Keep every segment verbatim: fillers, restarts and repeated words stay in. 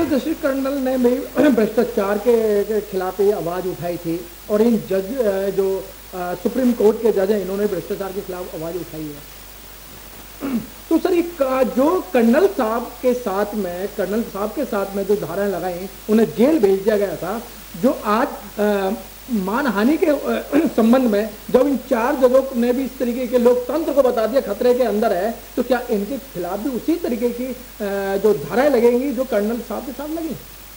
Justice colonel ने भी भ्रष्टाचार के खिलाफ ये आवाज़ उठाई थी और इन जज जो सुप्रीम कोर्ट के जज हैं इन्होंने भ्रष्टाचार के खिलाफ आवाज़ उठाई है। तो सर एक जो कर्नल साहब के साथ में कर्नल साहब के साथ में जो धाराएं लगाई उन्हें जेल भेज दिया गया था, जो आज आ, मानहानि के संबंध में जब इन चार जजों ने भी इस तरीके के लोकतंत्र को बता दिया खतरे के अंदर है, तो क्या इनके खिलाफ भी उसी तरीके की जो धाराएं लगेंगी जो कर्नल साहब के साथ लगी?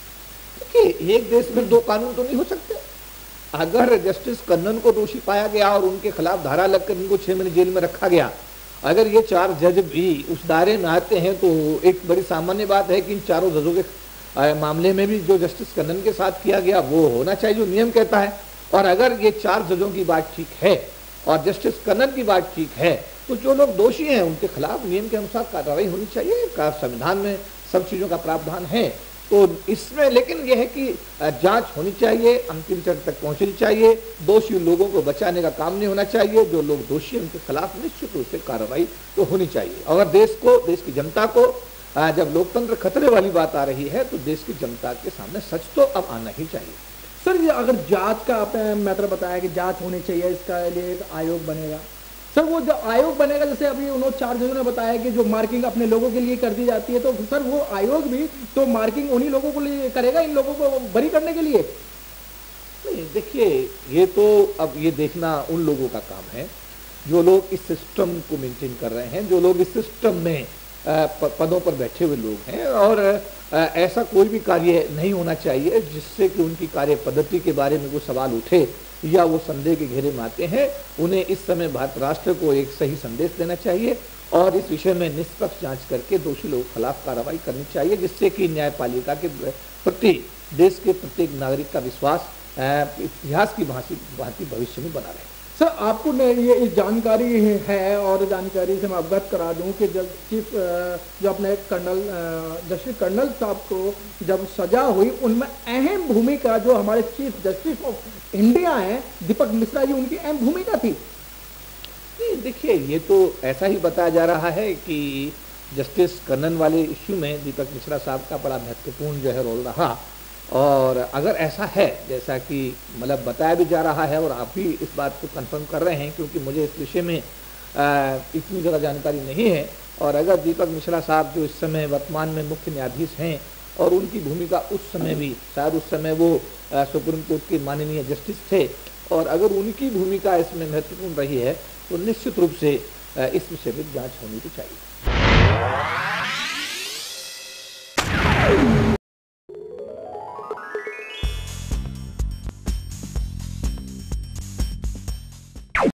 देखिए, एक देश में दो कानून तो नहीं हो सकते। अगर जस्टिस कर्नल को दोषी पाया गया और उनके खिलाफ धारा लगकर इनको छह महीने जेल में रखा गया, अगर ये चार जज भी उस दायरे में आते हैं तो एक बड़ी सामान्य बात है कि इन चारों जजों के मामले में भी जो जस्टिस कर्नल के साथ किया गया वो होना चाहिए जो नियम कहता है। और अगर ये चार जजों की बात ठीक है और जस्टिस कर्नल की बात ठीक है तो जो लोग दोषी हैं उनके खिलाफ नियम के अनुसार कार्रवाई होनी चाहिए। का संविधान में सब चीज़ों का प्रावधान है। तो इसमें लेकिन यह है कि जांच होनी चाहिए, अंतिम चरण तक पहुंचनी चाहिए, दोषी लोगों को बचाने का काम नहीं होना चाहिए। जो लोग दोषी हैं उनके खिलाफ निश्चित रूप से कार्रवाई तो होनी चाहिए। अगर देश को, देश की जनता को, जब लोकतंत्र खतरे वाली बात आ रही है तो देश की जनता के सामने सच तो अब आना ही चाहिए। सर ये अगर जांच का आपने मैटर बताया कि जांच होनी चाहिए, इसका लिए एक आयोग बनेगा। सर वो जो आयोग बनेगा, जैसे अभी उन्होंने चार जजों ने बताया कि जो मार्किंग अपने लोगों के लिए कर दी जाती है, तो सर वो आयोग भी तो मार्किंग उन्हीं लोगों को लिए करेगा, इन लोगों को बरी करने के लिए? नहीं, देखिए, ये तो अब ये देखना उन लोगों का काम है जो लोग इस सिस्टम को मेंटेन कर रहे हैं, जो लोग इस सिस्टम में पदों पर बैठे हुए लोग हैं। और ऐसा कोई भी कार्य नहीं होना चाहिए जिससे कि उनकी कार्य पद्धति के बारे में कोई सवाल उठे या वो संदेह के घेरे में आते हैं। उन्हें इस समय भारत राष्ट्र को एक सही संदेश देना चाहिए और इस विषय में निष्पक्ष जांच करके दोषी लोगों के खिलाफ कार्रवाई करनी चाहिए, जिससे कि न्यायपालिका के प्रति देश के प्रत्येक नागरिक का विश्वास इतिहास की भांति भविष्य में बना रहे। सर आपको ये इस जानकारी है और जानकारी से मैं अवगत करा दूं कि जब चीफ जो अपने कर्नल जस्टिस कर्नल साहब को जब सजा हुई उनमें अहम भूमिका जो हमारे चीफ जस्टिस ऑफ इंडिया हैं दीपक मिश्रा जी, उनकी अहम भूमिका थी। नहीं, देखिए, ये तो ऐसा ही बताया जा रहा है कि जस्टिस कर्नल वाले इश्यू में दीपक मिश्रा साहब का बड़ा महत्वपूर्ण जो है रोल रहा। और अगर ऐसा है जैसा कि मतलब बताया भी जा रहा है और आप भी इस बात को कंफर्म कर रहे हैं, क्योंकि मुझे इस विषय में इतनी ज़्यादा जानकारी नहीं है। और अगर दीपक मिश्रा साहब जो इस समय वर्तमान में मुख्य न्यायाधीश हैं और उनकी भूमिका उस समय भी शायद उस समय वो सुप्रीम कोर्ट के माननीय जस्टिस थे, और अगर उनकी भूमिका इसमें महत्वपूर्ण रही है तो निश्चित रूप से इस विषय पर जाँच होनी तो चाहिए।